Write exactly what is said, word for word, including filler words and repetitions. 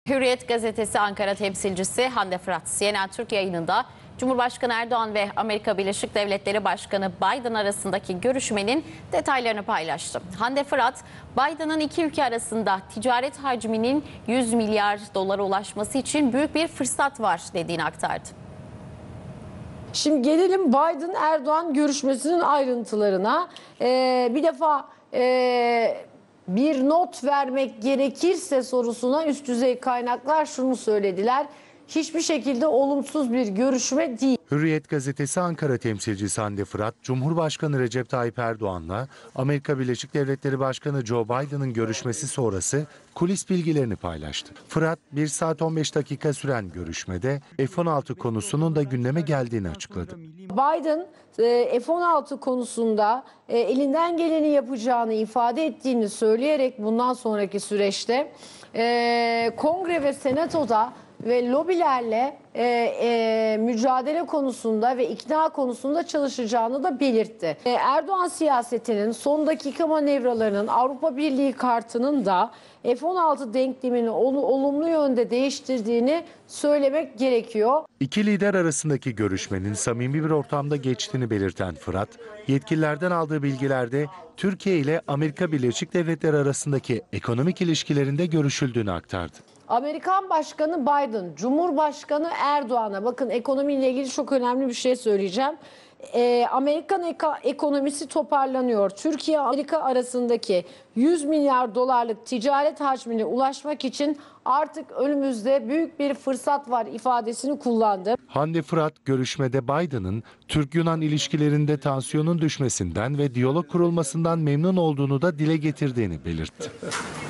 Hürriyet gazetesi Ankara temsilcisi Hande Fırat, C N N Türk yayınında Cumhurbaşkanı Erdoğan ve Amerika Birleşik Devletleri Başkanı Biden arasındaki görüşmenin detaylarını paylaştı. Hande Fırat, Biden'ın iki ülke arasında ticaret hacminin yüz milyar dolara ulaşması için büyük bir fırsat var dediğini aktardı. Şimdi gelelim Biden-Erdoğan görüşmesinin ayrıntılarına. Ee, bir defa e, bir not vermek gerekirse sorusuna üst düzey kaynaklar şunu söylediler. Hiçbir şekilde olumsuz bir görüşme değil. Hürriyet gazetesi Ankara temsilcisi Hande Fırat, Cumhurbaşkanı Recep Tayyip Erdoğan'la Amerika Birleşik Devletleri Başkanı Joe Biden'ın görüşmesi sonrası kulis bilgilerini paylaştı. Fırat, bir saat on beş dakika süren görüşmede F on altı konusunun da gündeme geldiğini açıkladı. Biden F on altı konusunda elinden geleni yapacağını ifade ettiğini söyleyerek bundan sonraki süreçte Kongre ve Senato'da ve lobilerle e, e, mücadele konusunda ve ikna konusunda çalışacağını da belirtti. E, Erdoğan siyasetinin son dakika manevralarının Avrupa Birliği kartının da F on altı denklemini ol, olumlu yönde değiştirdiğini söylemek gerekiyor. İki lider arasındaki görüşmenin samimi bir ortamda geçtiğini belirten Fırat, yetkililerden aldığı bilgilerde Türkiye ile Amerika Birleşik Devletleri arasındaki ekonomik ilişkilerinde görüşüldüğünü aktardı. Amerikan Başkanı Biden, Cumhurbaşkanı Erdoğan'a, bakın ekonomiyle ilgili çok önemli bir şey söyleyeceğim. Ee, Amerikan eko- ekonomisi toparlanıyor. Türkiye-Amerika arasındaki yüz milyar dolarlık ticaret hacmine ulaşmak için artık önümüzde büyük bir fırsat var ifadesini kullandı. Hande Fırat, görüşmede Biden'ın Türk-Yunan ilişkilerinde tansiyonun düşmesinden ve diyalog kurulmasından memnun olduğunu da dile getirdiğini belirtti.